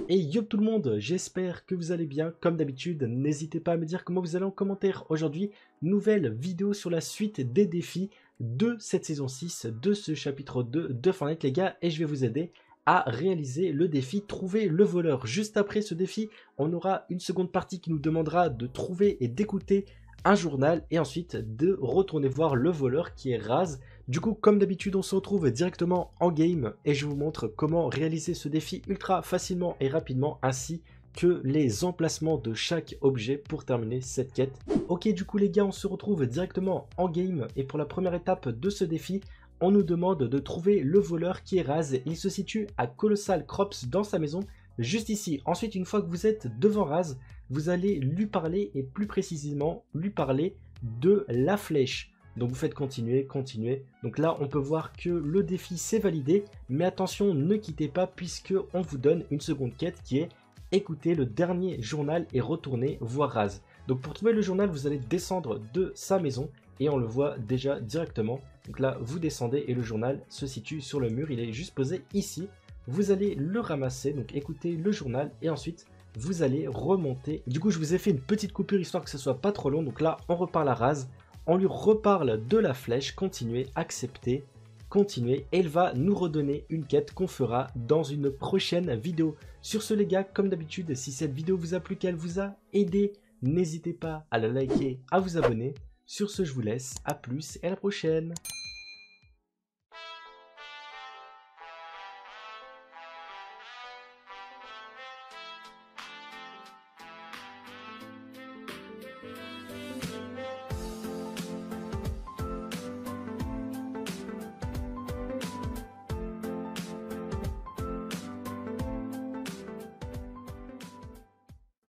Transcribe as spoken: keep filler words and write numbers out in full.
Et yo tout le monde, j'espère que vous allez bien. Comme d'habitude, n'hésitez pas à me dire comment vous allez en commentaire. Aujourd'hui, nouvelle vidéo sur la suite des défis de cette saison six, de ce chapitre deux de Fortnite les gars. Et je vais vous aider à réaliser le défi trouver le voleur. Juste après ce défi, on aura une seconde partie qui nous demandera de trouver et d'écouter un journal et ensuite de retourner voir le voleur qui est Raz. Du coup, comme d'habitude, on se retrouve directement en game et je vous montre comment réaliser ce défi ultra facilement et rapidement, ainsi que les emplacements de chaque objet pour terminer cette quête. Ok, du coup les gars, on se retrouve directement en game et pour la première étape de ce défi, on nous demande de trouver le voleur qui est Raz. Il se situe à Colossal Crops dans sa maison, juste ici. Ensuite, une fois que vous êtes devant Raz, vous allez lui parler et plus précisément lui parler de la flèche. Donc vous faites continuer, continuer. Donc là, on peut voir que le défi s'est validé. Mais attention, ne quittez pas puisque on vous donne une seconde quête qui est écouter le dernier journal et retourner voir Raz. Donc pour trouver le journal, vous allez descendre de sa maison et on le voit déjà directement. Donc là, vous descendez et le journal se situe sur le mur. Il est juste posé ici. Vous allez le ramasser, donc écoutez le journal et ensuite vous allez remonter. Du coup, je vous ai fait une petite coupure histoire que ce soit pas trop long. Donc là, on reparle à Raz. On lui reparle de la flèche, continuer, accepter, continuer. Et il va nous redonner une quête qu'on fera dans une prochaine vidéo. Sur ce les gars, comme d'habitude, si cette vidéo vous a plu, qu'elle vous a aidé, n'hésitez pas à la liker, à vous abonner. Sur ce, je vous laisse, à plus et à la prochaine.